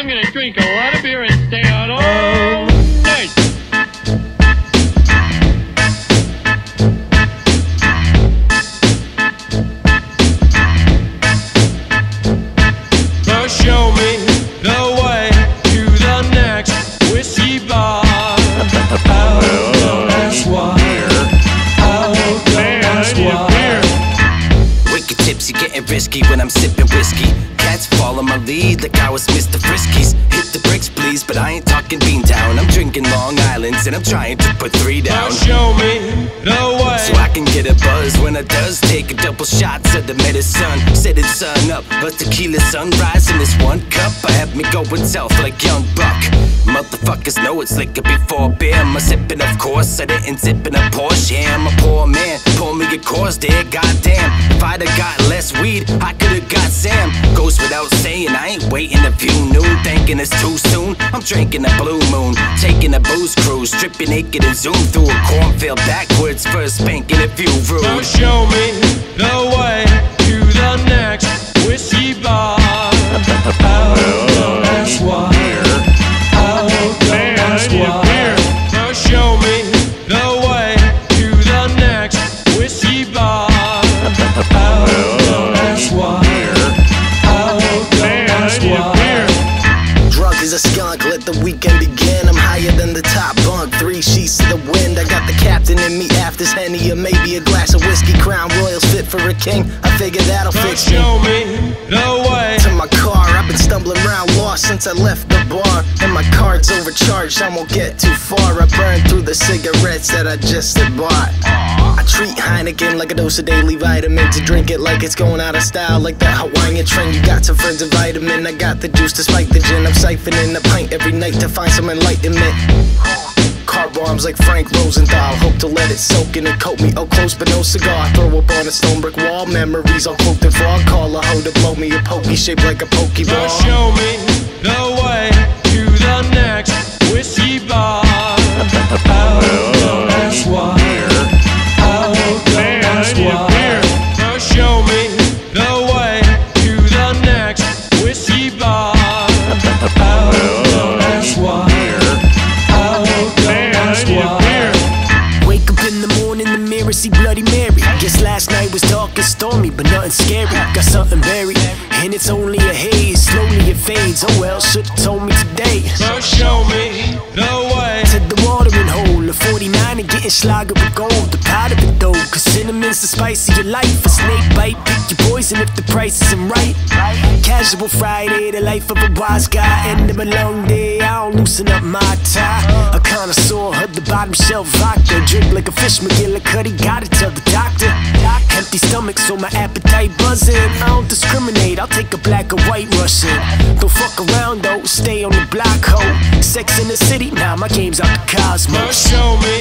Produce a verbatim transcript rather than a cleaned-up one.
I'm gonna drink a lot of beer and stay out all night. So show me the way to the next whiskey bar. Oh, that's why. Oh, that's why. Wicked tipsy, getting risky when I'm sipping whiskey. Cats follow my lead like I was Mister Friskies. Hit the bricks please, but I ain't talking Beantown. I'm drinking Long Islands and I'm trying to put three down. So show me the way, so I can get a buzz when I does take a double shots of the medicine. Setting sun up, a tequila sunrise in this one cup. I have me going south like Young Buck. Motherfuckers know it's liquor before beer. My sipping, of course, I didn't zip in a Porsche. Yeah, I'm a poor man, pour me a course there, goddamn. If I'd have got less weed, I could've got Sam. Goes without saying, I ain't waiting a few noon, thinking it's too soon. I'm drinking a blue moon, taking a booze cruise, stripping naked and zoom through a cornfield backwards, first spanking a few rules. So show me the way to the next whiskey bar. Oh, that's why. Oh, that's why. So show me the way to the next whiskey bar. Oh, that's why. Oh, that's why. Drunk as a skunk, let the weekend begin. I'm higher than the top bunk, three sheets to the wind. I got the captain in me after Henny, or maybe a glass of whiskey. Crown Royals fit for a king, I figure that'll So fix me. show me the way To my car, I've been stumbling around lost since I left the bar. And my card's overcharged, I won't get too far. I burn through the cigarettes that I just had bought. I treat Heineken like a dose of daily vitamin. To drink it like it's going out of style, like that Hawaiian trend. You got some friends of vitamin, I got the juice to spike the gin. I'm siphoning a pint every night to find some enlightenment. Car bombs like Frank Rosenthal, hope to let it soak in and coat me. Oh, close but no cigar, throw up on a stone brick wall. Memories all cloaked in fog, call a hoe to blow me a pokey shaped like a pokeball. So show me the way to the next whiskey bar. Oh, that's why. Oh, that's why. So show me the way to the next whiskey bar. Oh, that's why. Oh, that's why. Wake up in the morning, the mirror, see Bloody Mary. Guess last night was dark and stormy, but nothing scary. Got something buried, and it's only a haze. Slowly it fades, oh well, should've told me today. So show me the way To the watering hole, the forty-nine and getting slogger with gold. The pot of it though, cause cinnamon's the spice of your life. A snake bite, pick your poison if the price isn't right. Casual Friday, the life of a wise guy. End of a long day, I don't loosen up my tie. A connoisseur of the bottom shelf vodka. Drink like a fish, McGillicuddy, gotta tell the doctor. Empty stomach, so my appetite buzzing. I don't discriminate, I'll take a black or white Russian. Don't fuck around though, stay on the block, ho. Sex in the city, nah, my game's out the So cosmos. show me